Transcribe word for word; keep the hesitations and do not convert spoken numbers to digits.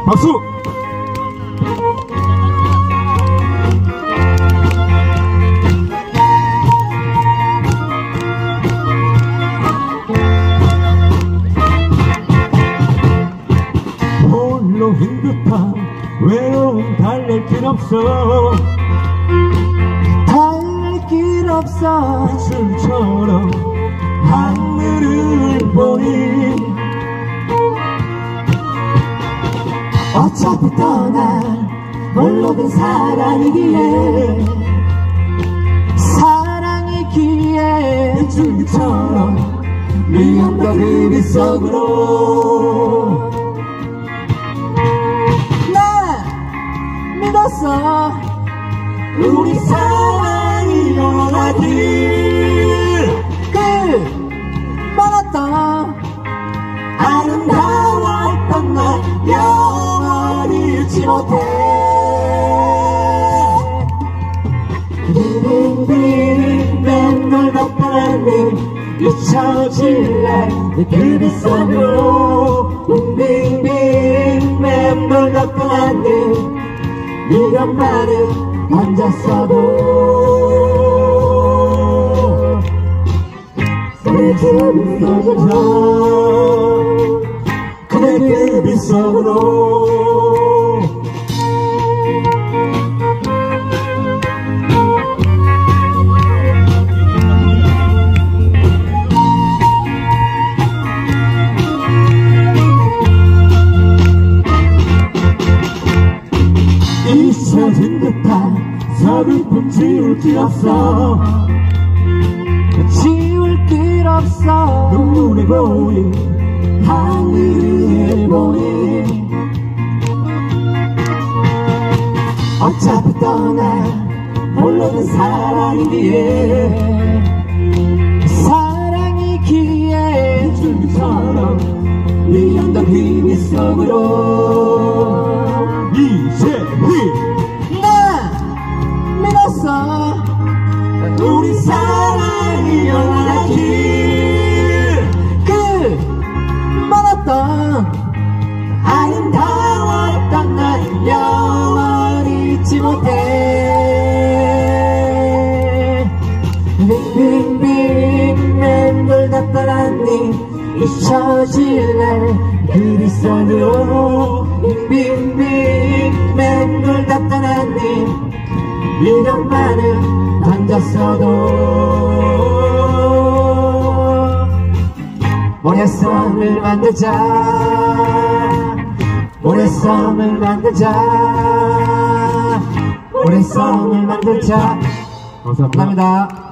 박수! 홀로 흰 듯한 외로움 달랠 길 없어, 달랠 길 없어. 술처럼 하늘을 보니 어차피 떠날 홀로 든 사랑이기에, 사랑이기에 빗줄기처럼 미움과 그 빗속으로 난 믿었어. 우리 사랑이 영원하길. 그 멀었던 아름다웠던 날 영원히 잊지 못해. 빙빙빙 맨날 덮어놨는 잊혀질 날 그 빗속으로, 빙빙빙 맨날 덮어놨는 이런 말을 던졌어도 그대 그 빗속으로, 그대 그 빗속으로 잊혀진 듯한 서글픔 지울 길 없어, 지울 길 없어. 눈물에 보인 하늘에 보인 어차피 떠날 홀로 든 사랑이기에, 사랑이기에 빗줄기처럼 미련던 그 빗속으로 이재휘 난 믿었어. 우리 사랑이 영원하길. 그 멀었던 아름다웠던 날 영원히 잊지 못해. 빙빙빙 맴돌 닿더라니 잊혀질 날 그 빗속으로, 빙빙빙 맴돌 닿더라니 미련만을 던졌어도 모래섬을 만들자, 모래섬을 만들자, 모래섬을 만들자. 감사합니다. 감사합니다.